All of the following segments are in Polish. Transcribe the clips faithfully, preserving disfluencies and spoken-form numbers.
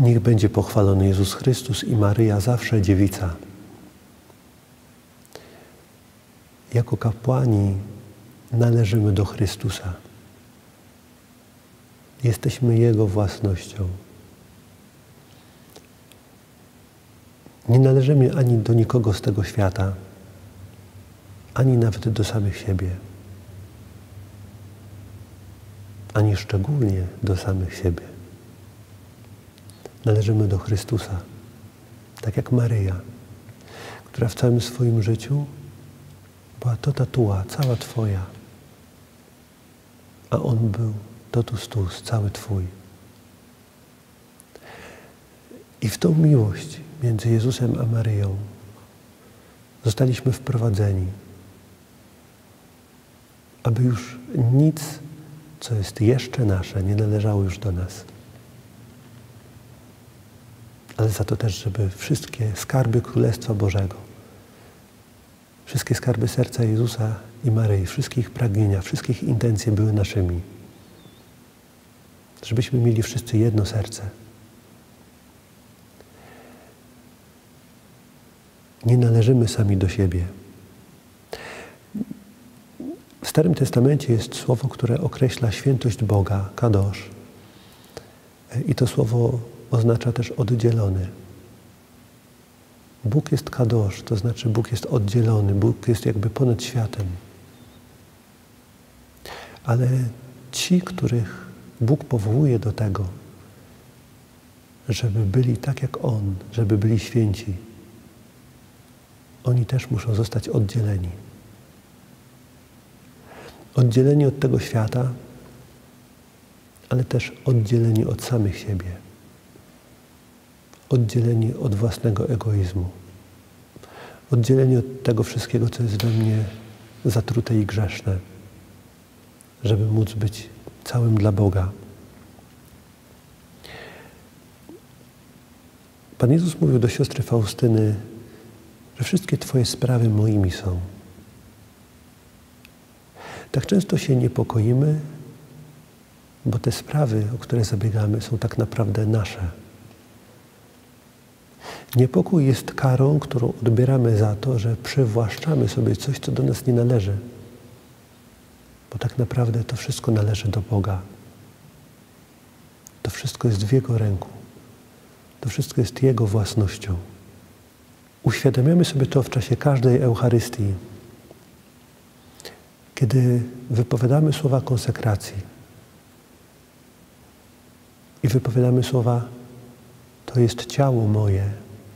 Niech będzie pochwalony Jezus Chrystus i Maryja zawsze dziewica. Jako kapłani należymy do Chrystusa. Jesteśmy Jego własnością. Nie należymy ani do nikogo z tego świata, ani nawet do samych siebie, ani szczególnie do samych siebie. Należymy do Chrystusa, tak jak Maryja, która w całym swoim życiu była to tatua, cała Twoja, a On był totus tuus, cały Twój. I w tą miłość między Jezusem a Maryją zostaliśmy wprowadzeni, aby już nic, co jest jeszcze nasze, nie należało już do nas. Ale za to też, żeby wszystkie skarby Królestwa Bożego, wszystkie skarby serca Jezusa i Maryi, wszystkie ich pragnienia, wszystkie ich intencje były naszymi. Żebyśmy mieli wszyscy jedno serce. Nie należymy sami do siebie. W Starym Testamencie jest słowo, które określa świętość Boga, kadosz. I to słowo oznacza też oddzielony. Bóg jest kadosz, to znaczy Bóg jest oddzielony, Bóg jest jakby ponad światem. Ale ci, których Bóg powołuje do tego, żeby byli tak jak On, żeby byli święci, oni też muszą zostać oddzieleni. Oddzieleni od tego świata, ale też oddzieleni od samych siebie. Oddzieleni od własnego egoizmu. Oddzieleni od tego wszystkiego, co jest we mnie zatrute i grzeszne, żeby móc być całym dla Boga. Pan Jezus mówił do siostry Faustyny, że wszystkie Twoje sprawy moimi są. Tak często się niepokoimy, bo te sprawy, o które zabiegamy, są tak naprawdę nasze. Niepokój jest karą, którą odbieramy za to, że przywłaszczamy sobie coś, co do nas nie należy. Bo tak naprawdę to wszystko należy do Boga. To wszystko jest w Jego ręku. To wszystko jest Jego własnością. Uświadamiamy sobie to w czasie każdej Eucharystii, kiedy wypowiadamy słowa konsekracji i wypowiadamy słowa: to jest ciało moje.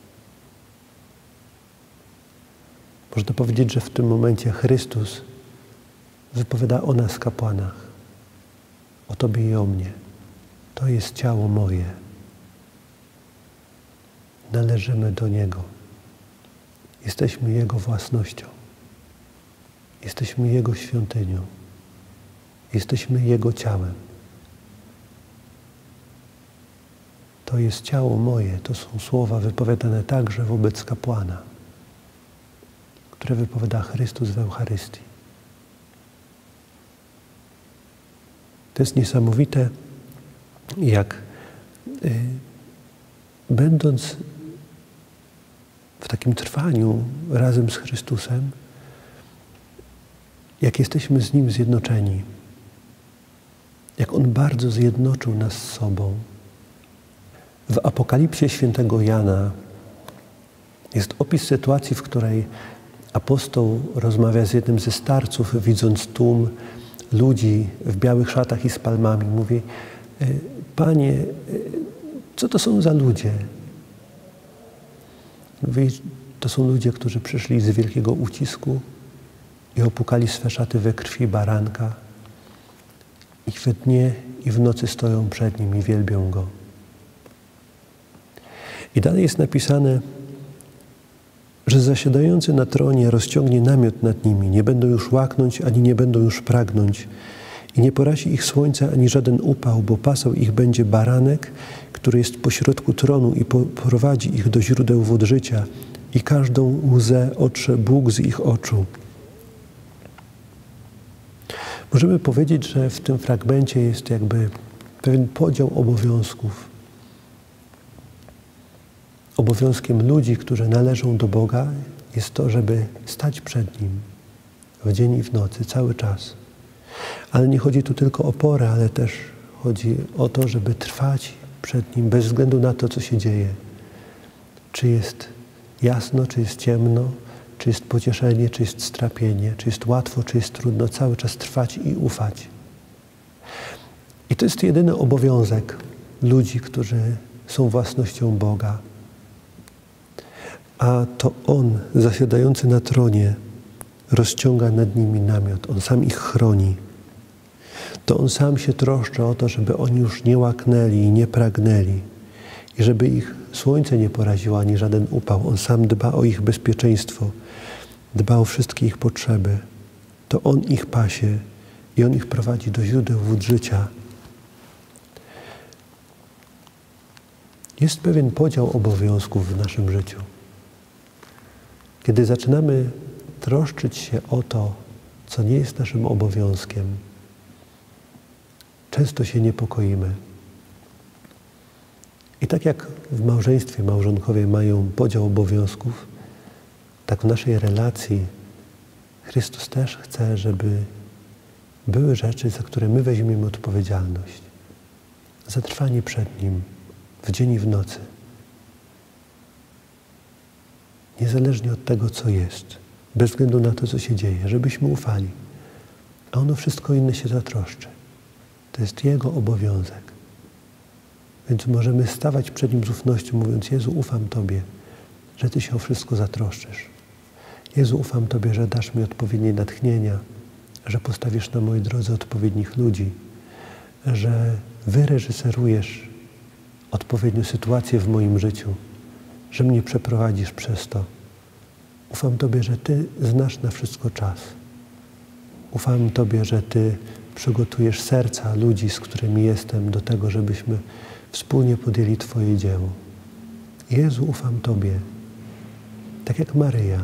Można powiedzieć, że w tym momencie Chrystus wypowiada o nas, kapłanach, o Tobie i o mnie. To jest ciało moje. Należymy do Niego. Jesteśmy Jego własnością. Jesteśmy Jego świątynią. Jesteśmy Jego ciałem. To jest ciało moje. To są słowa wypowiadane także wobec kapłana, które wypowiada Chrystus w Eucharystii. To jest niesamowite, jak y, będąc w takim trwaniu razem z Chrystusem, jak jesteśmy z Nim zjednoczeni, jak On bardzo zjednoczył nas z sobą. W Apokalipsie świętego Jana jest opis sytuacji, w której apostoł rozmawia z jednym ze starców, widząc tłum ludzi w białych szatach i z palmami. Mówi: Panie, co to są za ludzie? Mówi: to są ludzie, którzy przyszli z wielkiego ucisku i opłukali swe szaty we krwi baranka i we dnie i w nocy stoją przed Nim i wielbią Go. I dalej jest napisane, że zasiadający na tronie rozciągnie namiot nad nimi, nie będą już łaknąć, ani nie będą już pragnąć i nie porazi ich słońce, ani żaden upał, bo pasał ich będzie baranek, który jest pośrodku tronu i prowadzi ich do źródeł wód życia i każdą łzę otrze Bóg z ich oczu. Możemy powiedzieć, że w tym fragmencie jest jakby pewien podział obowiązków. Obowiązkiem ludzi, którzy należą do Boga, jest to, żeby stać przed Nim w dzień i w nocy, cały czas. Ale nie chodzi tu tylko o porę, ale też chodzi o to, żeby trwać przed Nim bez względu na to, co się dzieje. Czy jest jasno, czy jest ciemno, czy jest pocieszenie, czy jest strapienie, czy jest łatwo, czy jest trudno, cały czas trwać i ufać. I to jest jedyny obowiązek ludzi, którzy są własnością Boga. A to On, zasiadający na tronie, rozciąga nad nimi namiot. On sam ich chroni. To On sam się troszczy o to, żeby oni już nie łaknęli i nie pragnęli. I żeby ich słońce nie poraziło, ani żaden upał. On sam dba o ich bezpieczeństwo. Dba o wszystkie ich potrzeby. To On ich pasie i On ich prowadzi do źródeł wód życia. Jest pewien podział obowiązków w naszym życiu. Kiedy zaczynamy troszczyć się o to, co nie jest naszym obowiązkiem, często się niepokoimy. I tak jak w małżeństwie małżonkowie mają podział obowiązków, tak w naszej relacji Chrystus też chce, żeby były rzeczy, za które my weźmiemy odpowiedzialność. Za trwanie przed Nim w dzień i w nocy. Niezależnie od tego, co jest, bez względu na to, co się dzieje, żebyśmy ufali. A ono wszystko inne się zatroszczy. To jest Jego obowiązek. Więc możemy stawać przed Nim z ufnością, mówiąc: Jezu, ufam Tobie, że Ty się o wszystko zatroszczysz. Jezu, ufam Tobie, że dasz mi odpowiednie natchnienia, że postawisz na mojej drodze odpowiednich ludzi, że wyreżyserujesz odpowiednią sytuację w moim życiu, że mnie przeprowadzisz przez to. Ufam Tobie, że Ty znasz na wszystko czas. Ufam Tobie, że Ty przygotujesz serca ludzi, z którymi jestem, do tego, żebyśmy wspólnie podjęli Twoje dzieło. Jezu, ufam Tobie, tak jak Maryja.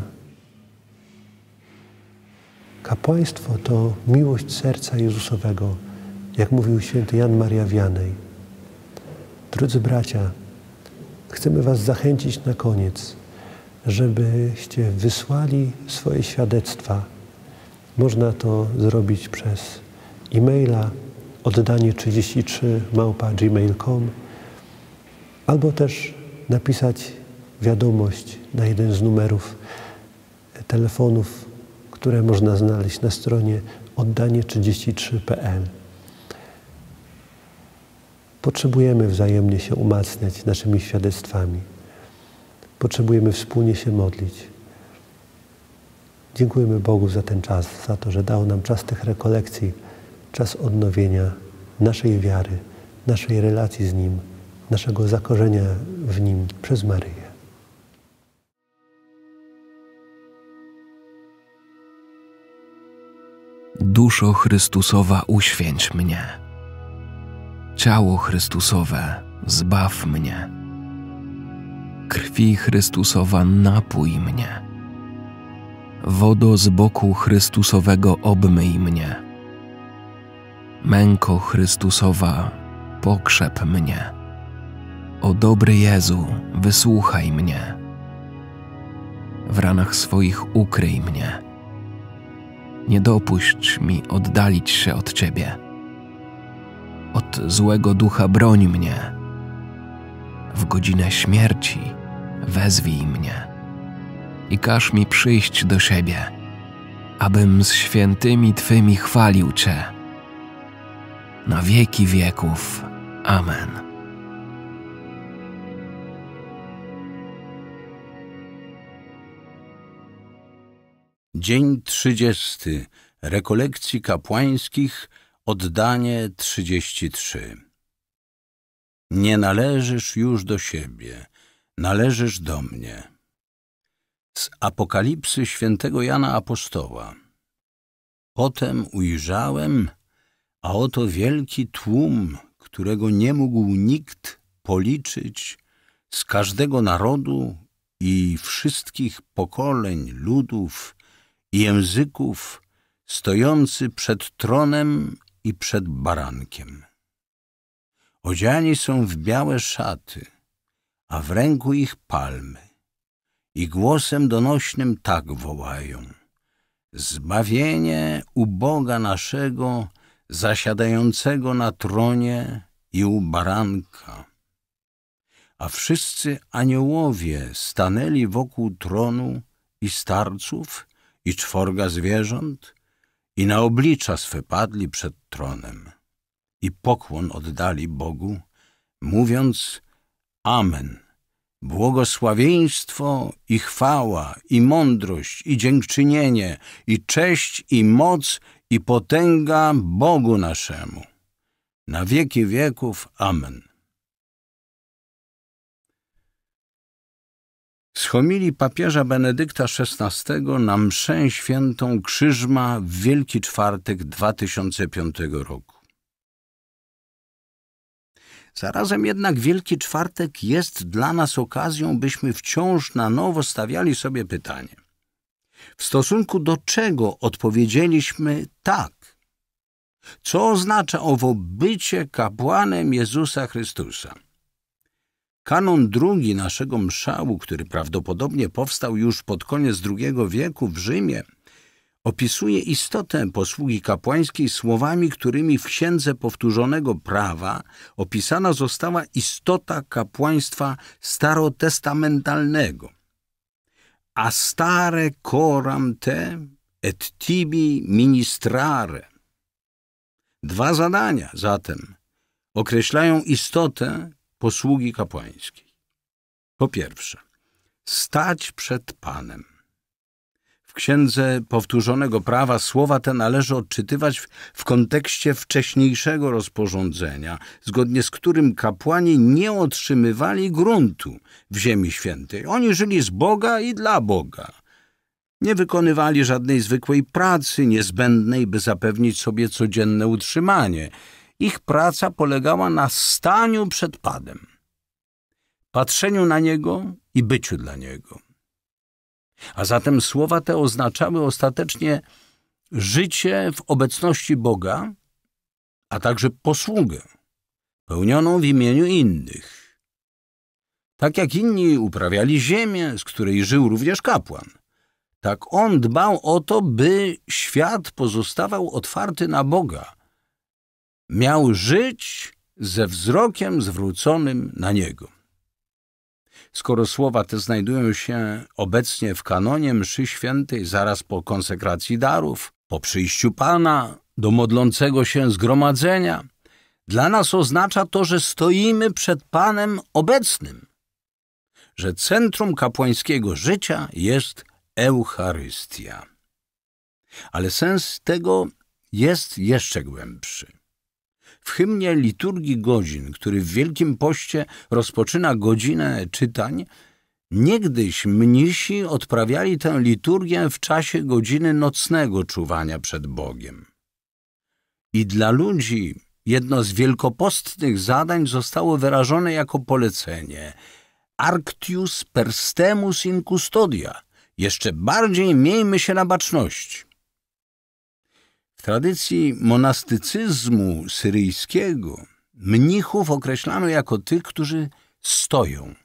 Kapłaństwo to miłość serca Jezusowego, jak mówił święty Jan Maria Wianej. Drodzy bracia, chcemy Was zachęcić na koniec, żebyście wysłali swoje świadectwa. Można to zrobić przez e-maila oddanie trzydzieści trzy małpa gmail kropka com albo też napisać wiadomość na jeden z numerów telefonów, które można znaleźć na stronie oddanie trzydzieści trzy kropka p l. Potrzebujemy wzajemnie się umacniać naszymi świadectwami. Potrzebujemy wspólnie się modlić. Dziękujemy Bogu za ten czas, za to, że dał nam czas tych rekolekcji, czas odnowienia naszej wiary, naszej relacji z Nim, naszego zakorzenia w Nim przez Maryję. Duszo Chrystusowa, uświęć mnie. Ciało Chrystusowe, zbaw mnie. Krwi Chrystusowa, napój mnie. Wodo z boku Chrystusowego, obmyj mnie. Męko Chrystusowa, pokrzep mnie. O dobry Jezu, wysłuchaj mnie. W ranach swoich ukryj mnie. Nie dopuść mi oddalić się od Ciebie. Od złego ducha broń mnie. W godzinę śmierci wezwij mnie i każ mi przyjść do siebie, abym z świętymi Twymi chwalił Cię. Na wieki wieków. Amen. Dzień trzydziesty rekolekcji kapłańskich, oddanie trzydzieści trzy. Nie należysz już do siebie, należysz do mnie. Z Apokalipsy świętego Jana Apostoła. Potem ujrzałem, a oto wielki tłum, którego nie mógł nikt policzyć, z każdego narodu i wszystkich pokoleń, ludów i języków, stojący przed tronem i przed barankiem. Odziani są w białe szaty, a w ręku ich palmy. I głosem donośnym tak wołają: zbawienie u Boga naszego, zasiadającego na tronie i u baranka. A wszyscy aniołowie stanęli wokół tronu i starców i czworga zwierząt i na oblicza swe padli przed tronem i pokłon oddali Bogu, mówiąc: Amen. Błogosławieństwo i chwała, i mądrość, i dziękczynienie, i cześć, i moc, i potęga Bogu naszemu. Na wieki wieków. Amen. Z homilii papieża Benedykta szesnastego na mszę świętą Krzyżma w Wielki Czwartek dwa tysiące piątego roku. Zarazem jednak Wielki Czwartek jest dla nas okazją, byśmy wciąż na nowo stawiali sobie pytanie: w stosunku do czego odpowiedzieliśmy tak? Co oznacza owo bycie kapłanem Jezusa Chrystusa? Kanon drugi naszego mszału, który prawdopodobnie powstał już pod koniec drugiego wieku w Rzymie, opisuje istotę posługi kapłańskiej słowami, którymi w Księdze Powtórzonego Prawa opisana została istota kapłaństwa starotestamentalnego. A stare coram te et tibi ministrare. Dwa zadania zatem określają istotę posługi kapłańskiej. Po pierwsze, stać przed Panem. W Księdze Powtórzonego Prawa słowa te należy odczytywać w, w kontekście wcześniejszego rozporządzenia, zgodnie z którym kapłani nie otrzymywali gruntu w Ziemi Świętej. Oni żyli z Boga i dla Boga. Nie wykonywali żadnej zwykłej pracy niezbędnej, by zapewnić sobie codzienne utrzymanie. Ich praca polegała na staniu przed Panem, patrzeniu na Niego i byciu dla Niego. A zatem słowa te oznaczały ostatecznie życie w obecności Boga, a także posługę pełnioną w imieniu innych. Tak jak inni uprawiali ziemię, z której żył również kapłan, tak on dbał o to, by świat pozostawał otwarty na Boga. Miał żyć ze wzrokiem zwróconym na Niego. Skoro słowa te znajdują się obecnie w kanonie mszy świętej zaraz po konsekracji darów, po przyjściu Pana do modlącego się zgromadzenia, dla nas oznacza to, że stoimy przed Panem obecnym, że centrum kapłańskiego życia jest Eucharystia. Ale sens tego jest jeszcze głębszy. W hymnie liturgii godzin, który w Wielkim Poście rozpoczyna godzinę czytań, niegdyś mnisi odprawiali tę liturgię w czasie godziny nocnego czuwania przed Bogiem. I dla ludzi jedno z wielkopostnych zadań zostało wyrażone jako polecenie: Arctius perstemus in custodia. Jeszcze bardziej miejmy się na baczności. W tradycji monastycyzmu syryjskiego mnichów określano jako tych, którzy stoją.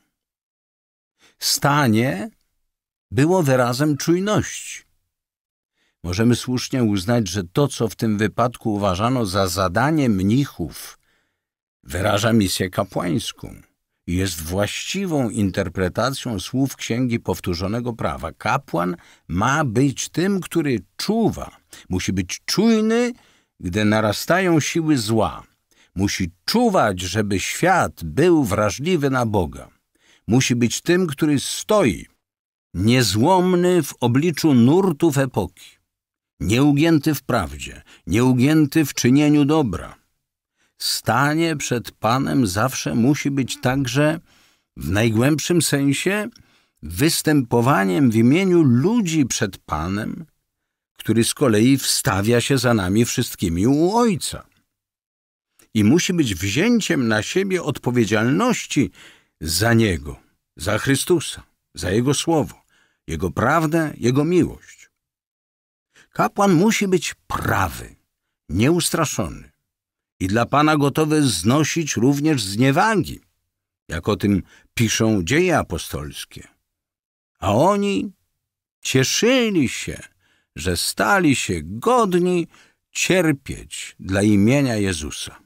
Stanie było wyrazem czujności. Możemy słusznie uznać, że to, co w tym wypadku uważano za zadanie mnichów, wyraża misję kapłańską i jest właściwą interpretacją słów Księgi Powtórzonego Prawa. Kapłan ma być tym, który czuwa. Musi być czujny, gdy narastają siły zła. Musi czuwać, żeby świat był wrażliwy na Boga. Musi być tym, który stoi, niezłomny w obliczu nurtów epoki, nieugięty w prawdzie, nieugięty w czynieniu dobra. Stanie przed Panem zawsze musi być także, w najgłębszym sensie, występowaniem w imieniu ludzi przed Panem, który z kolei wstawia się za nami wszystkimi u Ojca. I musi być wzięciem na siebie odpowiedzialności za Niego, za Chrystusa, za Jego Słowo, Jego prawdę, Jego miłość. Kapłan musi być prawy, nieustraszony i dla Pana gotowy znosić również zniewagi, jak o tym piszą dzieje apostolskie. A oni cieszyli się, że stali się godni cierpieć dla imienia Jezusa.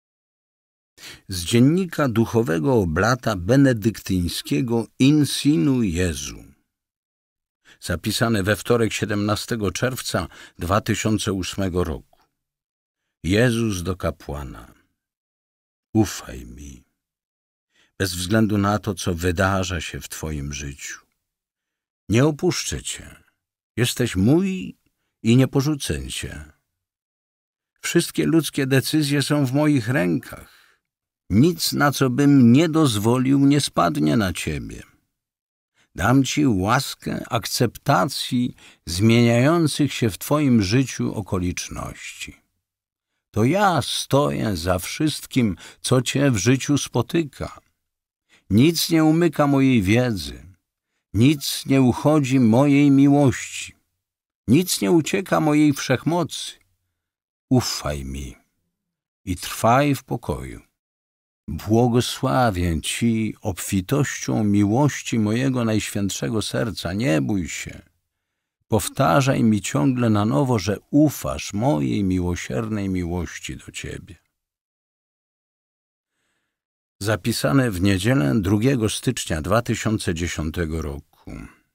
Z dziennika duchowego oblata benedyktyńskiego Insinu Jezu, zapisane we wtorek siedemnastego czerwca dwa tysiące ósmego roku. Jezus do kapłana. Ufaj mi, bez względu na to, co wydarza się w Twoim życiu. Nie opuszczę Cię. Jesteś mój i nie porzucę Cię. Wszystkie ludzkie decyzje są w moich rękach. Nic, na co bym nie dozwolił, nie spadnie na Ciebie. Dam Ci łaskę akceptacji zmieniających się w Twoim życiu okoliczności. To ja stoję za wszystkim, co Cię w życiu spotyka. Nic nie umyka mojej wiedzy. Nic nie uchodzi mojej miłości. Nic nie ucieka mojej wszechmocy. Ufaj mi i trwaj w pokoju. Błogosławię Ci obfitością miłości mojego najświętszego serca. Nie bój się. Powtarzaj mi ciągle na nowo, że ufasz mojej miłosiernej miłości do Ciebie. Zapisane w niedzielę drugiego stycznia dwa tysiące dziesiątego roku.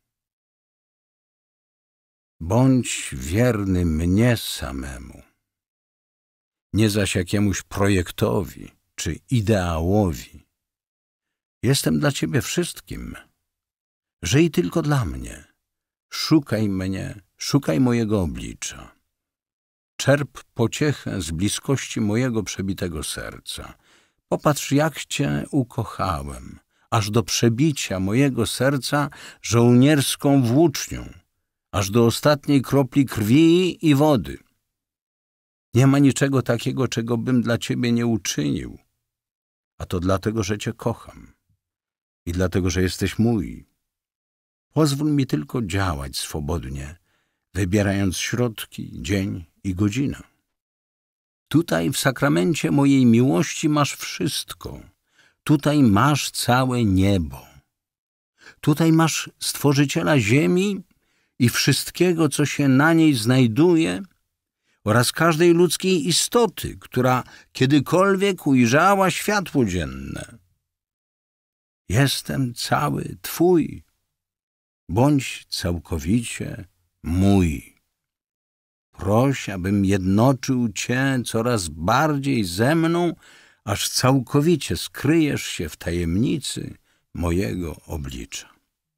Bądź wierny mnie samemu, nie zaś jakiemuś projektowi czy ideałowi. Jestem dla Ciebie wszystkim. Żyj tylko dla mnie. Szukaj mnie, szukaj mojego oblicza. Czerp pociechę z bliskości mojego przebitego serca. Popatrz, jak Cię ukochałem, aż do przebicia mojego serca żołnierską włócznią, aż do ostatniej kropli krwi i wody. Nie ma niczego takiego, czego bym dla Ciebie nie uczynił, a to dlatego, że Cię kocham i dlatego, że jesteś mój. Pozwól mi tylko działać swobodnie, wybierając środki, dzień i godzinę. Tutaj w sakramencie mojej miłości masz wszystko. Tutaj masz całe niebo. Tutaj masz Stworzyciela ziemi i wszystkiego, co się na niej znajduje, oraz każdej ludzkiej istoty, która kiedykolwiek ujrzała światło dzienne. Jestem cały Twój. Bądź całkowicie mój. Proś, abym jednoczył Cię coraz bardziej ze mną, aż całkowicie skryjesz się w tajemnicy mojego oblicza.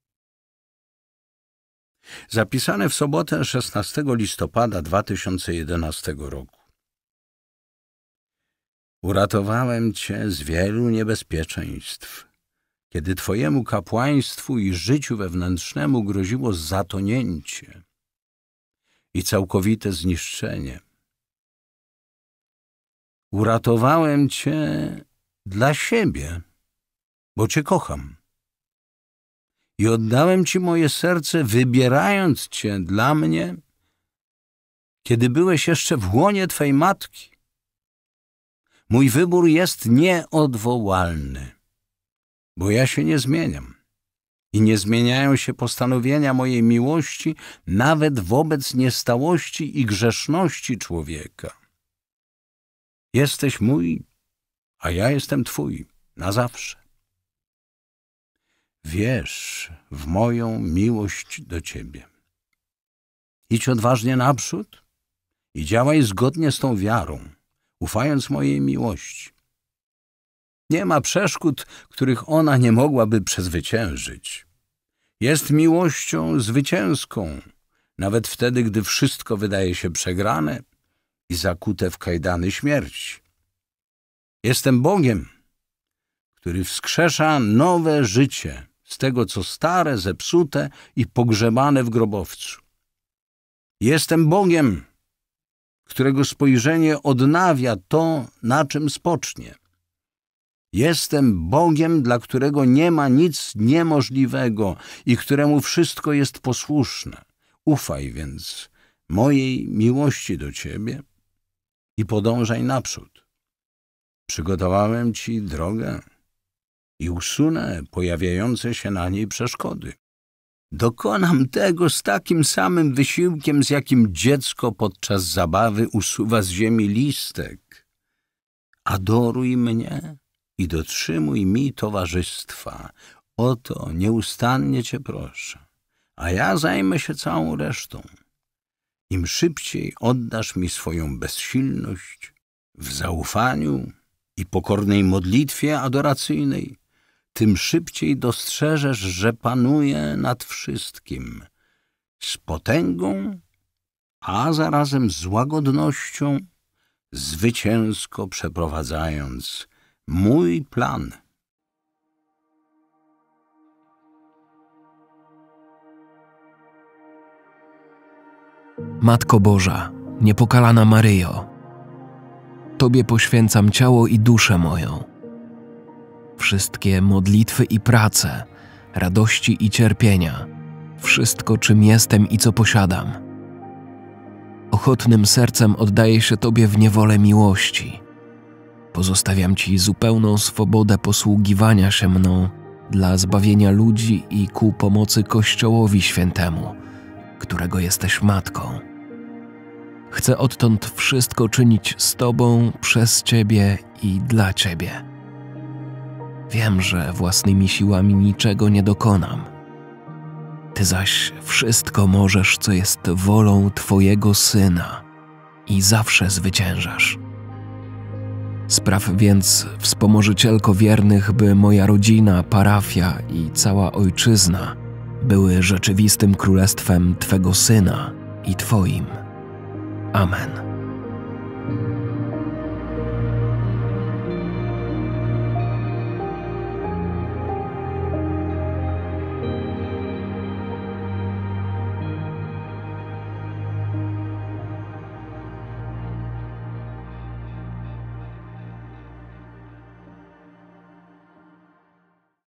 Zapisane w sobotę szesnastego listopada dwa tysiące jedenastego roku. Uratowałem Cię z wielu niebezpieczeństw, kiedy Twojemu kapłaństwu i życiu wewnętrznemu groziło zatonięcie i całkowite zniszczenie. Uratowałem Cię dla siebie, bo Cię kocham. I oddałem Ci moje serce, wybierając Cię dla mnie, kiedy byłeś jeszcze w łonie Twej matki. Mój wybór jest nieodwołalny, bo ja się nie zmieniam i nie zmieniają się postanowienia mojej miłości nawet wobec niestałości i grzeszności człowieka. Jesteś mój, a ja jestem Twój na zawsze. Wierz w moją miłość do Ciebie. Idź odważnie naprzód i działaj zgodnie z tą wiarą, ufając mojej miłości. Nie ma przeszkód, których ona nie mogłaby przezwyciężyć. Jest miłością zwycięską, nawet wtedy, gdy wszystko wydaje się przegrane i zakute w kajdany śmierci. Jestem Bogiem, który wskrzesza nowe życie z tego, co stare, zepsute i pogrzebane w grobowcu. Jestem Bogiem, którego spojrzenie odnawia to, na czym spocznie. Jestem Bogiem, dla którego nie ma nic niemożliwego i któremu wszystko jest posłuszne. Ufaj więc mojej miłości do Ciebie i podążaj naprzód. Przygotowałem Ci drogę i usunę pojawiające się na niej przeszkody. Dokonam tego z takim samym wysiłkiem, z jakim dziecko podczas zabawy usuwa z ziemi listek. Adoruj mnie i dotrzymuj mi towarzystwa. O to nieustannie Cię proszę, a ja zajmę się całą resztą. Im szybciej oddasz mi swoją bezsilność w zaufaniu i pokornej modlitwie adoracyjnej, tym szybciej dostrzeżesz, że panuję nad wszystkim z potęgą, a zarazem z łagodnością, zwycięsko przeprowadzając mój plan. Matko Boża, niepokalana Maryjo, Tobie poświęcam ciało i duszę moją. Wszystkie modlitwy i prace, radości i cierpienia, wszystko, czym jestem i co posiadam. Ochotnym sercem oddaję się Tobie w niewolę miłości. Pozostawiam Ci zupełną swobodę posługiwania się mną dla zbawienia ludzi i ku pomocy Kościołowi Świętemu, którego jesteś matką. Chcę odtąd wszystko czynić z Tobą, przez Ciebie i dla Ciebie. Wiem, że własnymi siłami niczego nie dokonam. Ty zaś wszystko możesz, co jest wolą Twojego Syna i zawsze zwyciężasz. Spraw więc, wspomożycielko wiernych, by moja rodzina, parafia i cała ojczyzna były rzeczywistym królestwem Twego Syna i Twoim. Amen.